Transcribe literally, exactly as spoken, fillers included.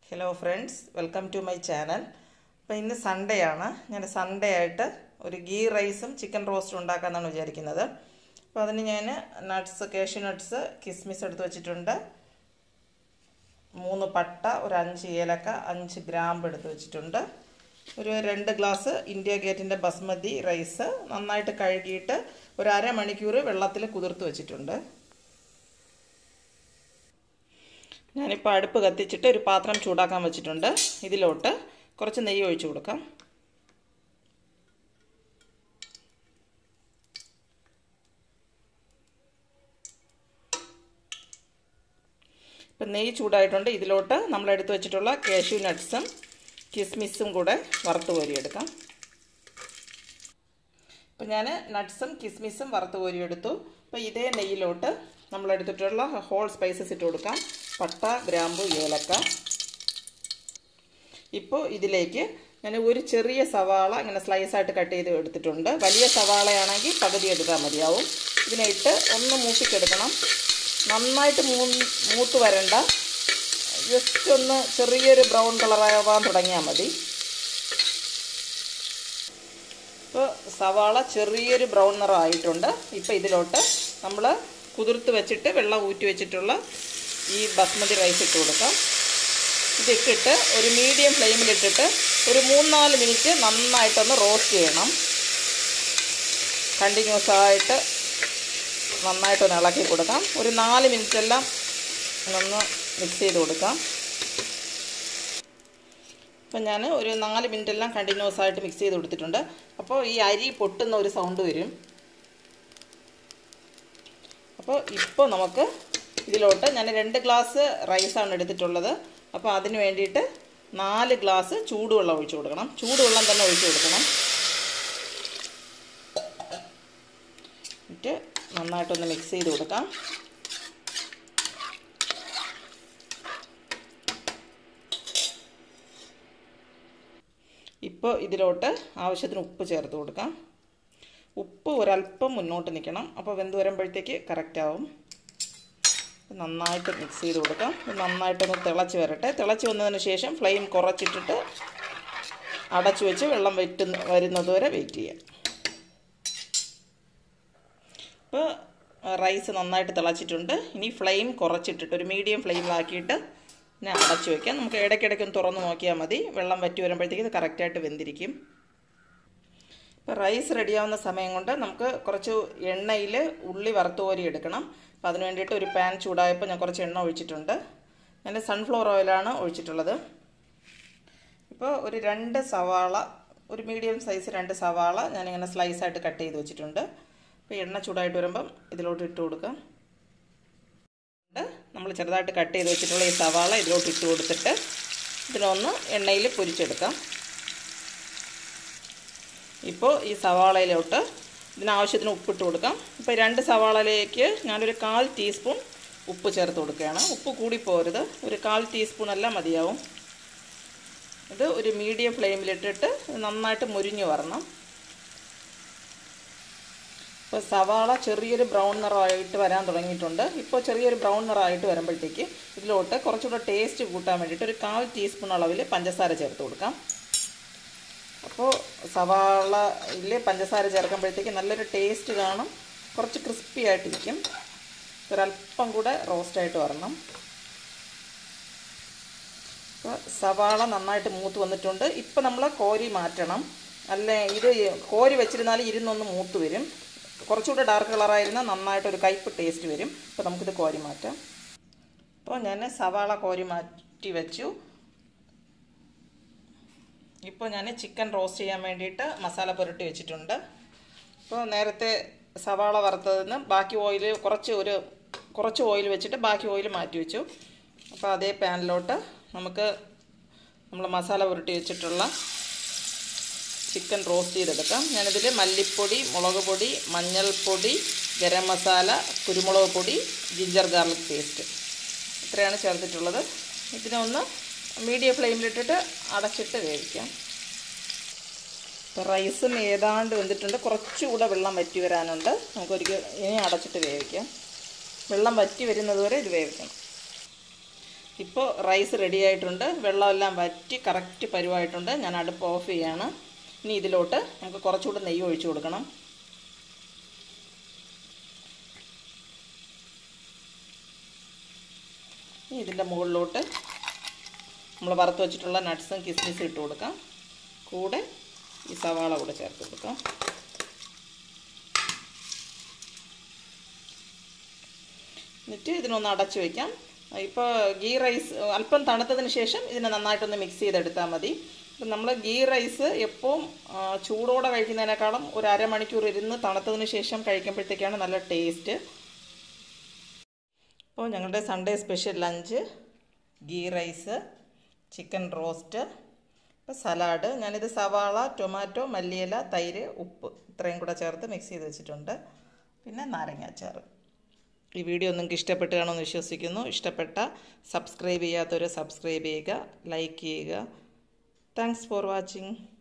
Hello friends, welcome to my channel. അപ്പോൾ ഇന്ന് Sunday ആണ്. ഞാൻ സൺഡേ ആയിട്ട് ഒരു ഗീ റൈസും ചിക്കൻ റോസ്റ്റും ഉണ്ടാക്കാനാണ് വിചാരിക്കുന്നത്. അപ്പോൾ അതിന് ഞാൻ നട്ട്സ്, കാഷ്യൂ നട്ട്സ്, കിസ്മിസ് എടുത്ത് വെച്ചിട്ടുണ്ട്. മൂന്ന് പട്ട, ഒരു അഞ്ച് ഏലക്ക, അഞ്ച് ഗ്രാമ്പ് എടുത്ത് വെച്ചിട്ടുണ്ട്. ഒരു രണ്ട് ഗ്ലാസ് ഇന്ത്യ ഗേറ്റിൻ്റെ ബസ്മതി റൈസ് നന്നായിട്ട് കഴുകിയിട്ട് ഒരു അരമണിക്കൂർ വെള്ളത്തിൽ കുതിർത്ത് വെച്ചിട്ടുണ്ട്. ഞാനിപ്പോൾ അടുപ്പ് കത്തിച്ചിട്ട് ഒരു പാത്രം ചൂടാക്കാൻ വെച്ചിട്ടുണ്ട്. ഇതിലോട്ട് കുറച്ച് നെയ്യ് ഒഴിച്ചു കൊടുക്കാം. ഇപ്പം നെയ്യ് ചൂടായിട്ടുണ്ട്. ഇതിലോട്ട് നമ്മൾ എടുത്തു വെച്ചിട്ടുള്ള കാഷ്യൂ നട്ട്സും കിസ്മിസും കൂടെ വറുത്ത് കോരിയെടുക്കാം. ഇപ്പം ഞാൻ നട്ട്സും കിസ്മിസും വറുത്ത് കോരിയെടുത്തു. അപ്പോൾ ഇതേ നെയ്യിലോട്ട് നമ്മൾ എടുത്തിട്ടുള്ള ഹോൾ സ്പൈസസ് ഇട്ട് കൊടുക്കാം. പട്ട, ഗ്രാമ്പു, ഏലക്ക. ഇപ്പോൾ ഇതിലേക്ക് ഞാൻ ഒരു ചെറിയ സവാള ഇങ്ങനെ സ്ലൈസായിട്ട് കട്ട് ചെയ്ത് എടുത്തിട്ടുണ്ട്. വലിയ സവാളയാണെങ്കിൽ പകുതി എടുത്താൽ മതിയാവും. ഇതിനെ ഇട്ട് ഒന്ന് മൂപ്പിച്ചെടുക്കണം. നന്നായിട്ട് മൂ മൂത്ത് വരണ്ട, ജസ്റ്റ് ഒന്ന് ചെറിയൊരു ബ്രൗൺ കളറാവാൻ തുടങ്ങിയാൽ മതി. ഇപ്പോൾ സവാള ചെറിയൊരു ബ്രൗൺ നിറമായിട്ടുണ്ട്. ഇപ്പോൾ ഇതിലോട്ട് നമ്മൾ കുതിർത്ത് വെച്ചിട്ട് വെള്ളം ഊറ്റി വെച്ചിട്ടുള്ള ഈ ബസ്മതി റൈസ് ഇട്ട് കൊടുക്കാം. ഇതിട്ടിട്ട് ഒരു മീഡിയം ഫ്ലെയിമിലിട്ടിട്ട് ഒരു മൂന്നാല് മിനിറ്റ് നന്നായിട്ടൊന്ന് റോസ്റ്റ് ചെയ്യണം. കണ്ടിന്യൂസ് ആയിട്ട് നന്നായിട്ടൊന്ന് ഇളക്കി കൊടുക്കാം. ഒരു നാല് മിനിറ്റ് എല്ലാം ഒന്ന് മിക്സ് ചെയ്ത് കൊടുക്കാം. അപ്പം ഞാൻ ഒരു നാല് മിനിറ്റ് എല്ലാം കണ്ടിന്യൂസ് ആയിട്ട് മിക്സ് ചെയ്ത് കൊടുത്തിട്ടുണ്ട്. അപ്പോൾ ഈ അരി പൊട്ടുന്ന ഒരു സൗണ്ട് വരും. അപ്പോൾ ഇപ്പോൾ നമുക്ക് ഇതിലോട്ട് ഞാൻ രണ്ട് ഗ്ലാസ് റൈസാണ് എടുത്തിട്ടുള്ളത്. അപ്പോൾ അതിന് വേണ്ടിയിട്ട് നാല് ഗ്ലാസ് ചൂടുവെള്ളം ഒഴിച്ചു കൊടുക്കണം. ചൂടുവെള്ളം തന്നെ ഒഴിച്ചു കൊടുക്കണം. എന്നിട്ട് നന്നായിട്ടൊന്ന് മിക്സ് ചെയ്ത് കൊടുക്കാം. ഇപ്പോൾ ഇതിലോട്ട് ആവശ്യത്തിന് ഉപ്പ് ചേർത്ത് കൊടുക്കാം. ഉപ്പ് ഒരല്പം മുന്നോട്ട് നിൽക്കണം. അപ്പോൾ വെന്ത് വരുമ്പോഴത്തേക്ക് കറക്റ്റ് ആവും. നന്നായിട്ട് മിക്സ് ചെയ്ത് കൊടുക്കാം. നന്നായിട്ടൊന്ന് തിളച്ച് വരട്ടെ. തിളച്ച് വന്നതിന് ശേഷം ഫ്ലെയിം കുറച്ചിട്ടിട്ട് അടച്ചു വെച്ച് വെള്ളം വറ്റ് വരുന്നത് വരെ വെയിറ്റ് ചെയ്യാം. ഇപ്പോൾ റൈസ് നന്നായിട്ട് തിളച്ചിട്ടുണ്ട്. ഇനി ഫ്ലെയിം കുറച്ചിട്ടിട്ട് ഒരു മീഡിയം ഫ്ലെയിമിലാക്കിയിട്ട് പിന്നെ അടച്ചു വയ്ക്കാം. നമുക്ക് ഇടയ്ക്കിടയ്ക്കൊന്ന് തുറന്ന് നോക്കിയാൽ മതി. വെള്ളം വറ്റി വരുമ്പോഴത്തേക്ക് ഇത് കറക്റ്റായിട്ട് വെന്തിരിക്കും. ഇപ്പോൾ റൈസ് റെഡിയാവുന്ന സമയം കൊണ്ട് നമുക്ക് കുറച്ച് എണ്ണയിൽ ഉള്ളി വറുത്ത് കോരി എടുക്കണം. അപ്പോൾ അതിന് വേണ്ടിയിട്ട് ഒരു പാൻ ചൂടായപ്പോൾ ഞാൻ കുറച്ച് എണ്ണ ഒഴിച്ചിട്ടുണ്ട്. ഞാൻ സൺഫ്ലവർ ഓയിലാണ് ഒഴിച്ചിട്ടുള്ളത്. ഇപ്പോൾ ഒരു രണ്ട് സവാള, ഒരു മീഡിയം സൈസ് രണ്ട് സവാള ഞാനിങ്ങനെ സ്ലൈസായിട്ട് കട്ട് ചെയ്ത് വെച്ചിട്ടുണ്ട്. അപ്പോൾ എണ്ണ ചൂടായിട്ട് വരുമ്പം ഇതിലോട്ട് ഇട്ട് കൊടുക്കാം. നമ്മൾ ചെറുതായിട്ട് കട്ട് ചെയ്ത് വെച്ചിട്ടുള്ള ഈ സവാള ഇതിലോട്ട് ഇട്ട് കൊടുത്തിട്ട് ഇതിനൊന്ന് എണ്ണയിൽ പൊരിച്ചെടുക്കാം. ഇപ്പോൾ ഈ സവാളയിലോട്ട് ഇതിനാവശ്യത്തിന് ഉപ്പിട്ട് കൊടുക്കാം. ഇപ്പോൾ രണ്ട് സവാളയിലേക്ക് ഞാനൊരു കാൽ ടീസ്പൂൺ ഉപ്പ് ചേർത്ത് കൊടുക്കുകയാണ്. ഉപ്പ് കൂടിപ്പോരുത്, ഒരു കാൽ ടീസ്പൂൺ എല്ലാം മതിയാവും. ഇത് ഒരു മീഡിയം ഫ്ലെയിമിലിട്ടിട്ട് നന്നായിട്ട് മുരിഞ്ഞ് വരണം. ഇപ്പോൾ സവാള ചെറിയൊരു ബ്രൗൺ നിറമായിട്ട് വരാൻ തുടങ്ങിയിട്ടുണ്ട്. ഇപ്പോൾ ചെറിയൊരു ബ്രൗൺ നിറമായിട്ട് വരുമ്പോഴത്തേക്ക് ഇതിലോട്ട് കുറച്ചുകൂടെ ടേസ്റ്റ് കൂട്ടാൻ വേണ്ടിയിട്ട് ഒരു കാൽ ടീസ്പൂൺ അളവിൽ പഞ്ചസാര ചേർത്ത് കൊടുക്കാം. അപ്പോൾ സവാളയിൽ പഞ്ചസാര ചേർക്കുമ്പോഴത്തേക്ക് നല്ലൊരു ടേസ്റ്റ് കാണും. കുറച്ച് ക്രിസ്പി ആയിട്ടിരിക്കും. ഒരല്പം കൂടെ റോസ്റ്റായിട്ട് വരണം. അപ്പോൾ സവാള നന്നായിട്ട് മൂത്ത് വന്നിട്ടുണ്ട്. ഇപ്പോൾ നമ്മൾ കോരി മാറ്റണം. അല്ലേ ഇത് കോരി വെച്ചിരുന്നാൽ ഇരുന്നൊന്ന് മൂത്ത് വരും. കുറച്ചുകൂടെ ഡാർക്ക് കളറായിരുന്നാൽ നന്നായിട്ടൊരു കയ്പ്പ് ടേസ്റ്റ് വരും. അപ്പോൾ നമുക്കിത് കോരി മാറ്റാം. അപ്പോൾ ഞാൻ സവാള കോരി മാറ്റി വെച്ചു. ഇപ്പോൾ ഞാൻ ചിക്കൻ റോസ്റ്റ് ചെയ്യാൻ വേണ്ടിയിട്ട് മസാല പുരട്ടി വെച്ചിട്ടുണ്ട്. ഇപ്പോൾ നേരത്തെ സവാള വറുത്തതിന് ബാക്കി ഓയിൽ കുറച്ച് ഒരു കുറച്ച് ഓയിൽ വെച്ചിട്ട് ബാക്കി ഓയിൽ മാറ്റി വെച്ചു. അപ്പോൾ അതേ പാനിലോട്ട് നമുക്ക് നമ്മൾ മസാല പുരട്ടി വെച്ചിട്ടുള്ള ചിക്കൻ റോസ്റ്റ് ചെയ്തെടുക്കാം. ഞാനിതിൽ മല്ലിപ്പൊടി, മുളക് പൊടി, മഞ്ഞൾപ്പൊടി, ഗരം മസാല, കുരുമുളക് പൊടി, ജിഞ്ചർ ഗാർലിക് പേസ്റ്റ് ഇത്രയാണ് ചേർത്തിട്ടുള്ളത്. ഇതിനെ ഒന്ന് മീഡിയം ഫ്ലെയിമിലിട്ടിട്ട് അടച്ചിട്ട് വേവിക്കാം. ഇപ്പോൾ റൈസും ഏതാണ്ട് വെന്തിട്ടുണ്ട്. കുറച്ചുകൂടെ വെള്ളം വറ്റി വരാനുണ്ട്. നമുക്കൊരിക്കൽ ഇനി അടച്ചിട്ട് വേവിക്കാം. വെള്ളം വറ്റി വരുന്നത് വരെ ഇത് വേവിക്കണം. ഇപ്പോൾ റൈസ് റെഡി ആയിട്ടുണ്ട്. വെള്ളമെല്ലാം വറ്റി കറക്റ്റ് പരുവായിട്ടുണ്ട്. ഞാൻ അടുപ്പ് ഓഫ് ചെയ്യാണ്. ഇനി ഇതിലോട്ട് നമുക്ക് കുറച്ചുകൂടെ നെയ്യ് ഒഴിച്ചു കൊടുക്കണം. ഇനി ഇതിൻ്റെ മുകളിലോട്ട് നമ്മൾ വറുത്ത് വെച്ചിട്ടുള്ള നട്ട്സും കിസ്മിസും ഇട്ട് കൊടുക്കാം. കൂടെ ഈ സവാള കൂടെ ചേർത്ത് കൊടുക്കാം. എന്നിട്ട് ഇതിനൊന്ന് അടച്ചു വയ്ക്കാം. ഇപ്പോൾ ഗീ റൈസ് അല്പം തണുത്തതിന് ശേഷം ഇതിനെ നന്നായിട്ടൊന്ന് മിക്സ് ചെയ്തെടുത്താൽ മതി. ഇപ്പം നമ്മൾ ഗീ റൈസ് എപ്പോഴും ചൂടോടെ കഴിക്കുന്നതിനേക്കാളും ഒരു അരമണിക്കൂർ ഇരുന്ന് തണുത്തതിന് ശേഷം കഴിക്കുമ്പോഴത്തേക്കാണ് നല്ല ടേസ്റ്റ്. അപ്പോൾ ഞങ്ങളുടെ Sunday special lunch ghee rice, chicken roast, ഇപ്പോൾ സലാഡ്. ഞാനിത് സവാള, ടൊമാറ്റോ, മല്ലിയില, തൈര്, ഉപ്പ് ഇത്രയും കൂടെ ചേർത്ത് മിക്സ് ചെയ്ത് വെച്ചിട്ടുണ്ട്. പിന്നെ നാരങ്ങാച്ചാറ്. ഈ വീഡിയോ നിങ്ങൾക്ക് ഇഷ്ടപ്പെട്ട് കാണുമെന്ന് വിശ്വസിക്കുന്നു. ഇഷ്ടപ്പെട്ട സബ്സ്ക്രൈബ് ചെയ്യാത്തവർ സബ്സ്ക്രൈബ് ചെയ്യുക, ലൈക്ക് ചെയ്യുക. Thanks for watching.